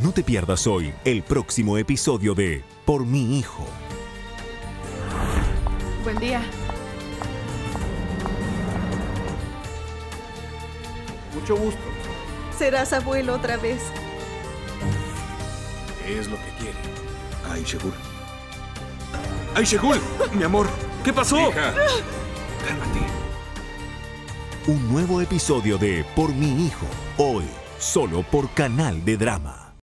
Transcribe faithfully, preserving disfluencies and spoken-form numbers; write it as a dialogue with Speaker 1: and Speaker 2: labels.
Speaker 1: No te pierdas hoy el próximo episodio de Por mi hijo.
Speaker 2: Buen día.
Speaker 3: Mucho gusto.
Speaker 2: Serás abuelo otra vez.
Speaker 3: ¿Qué es lo que quiere? Ay, Shegul. ¡Ay, Shegul! Mi amor, ¿qué pasó? Hija, cálmate.
Speaker 1: Un nuevo episodio de Por mi hijo, hoy, solo por Canal de Drama.